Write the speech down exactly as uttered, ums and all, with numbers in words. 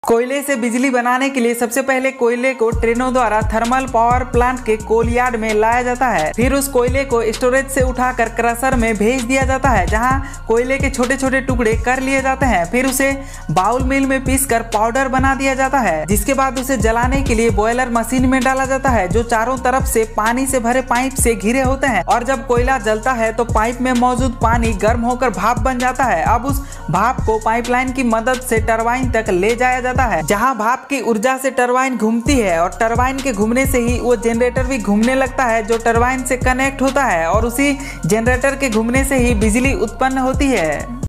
कोयले से बिजली बनाने के लिए सबसे पहले कोयले को ट्रेनों द्वारा थर्मल पावर प्लांट के कोल यार्ड में लाया जाता है। फिर उस कोयले को स्टोरेज से उठाकर क्रशर में भेज दिया जाता है, जहां कोयले के छोटे छोटे टुकड़े कर लिए जाते हैं। फिर उसे बाउल मिल में पीसकर पाउडर बना दिया जाता है, जिसके बाद उसे जलाने के लिए बॉयलर मशीन में डाला जाता है, जो चारों तरफ से पानी से भरे पाइप से घिरे होते हैं। और जब कोयला जलता है तो पाइप में मौजूद पानी गर्म होकर भाप बन जाता है। अब उस भाप को पाइपलाइन की मदद से टरबाइन तक ले जाया जाता है, जहां भाप की ऊर्जा से टरबाइन घूमती है और टरबाइन के घूमने से ही वो जनरेटर भी घूमने लगता है, जो टरबाइन से कनेक्ट होता है और उसी जनरेटर के घूमने से ही बिजली उत्पन्न होती है।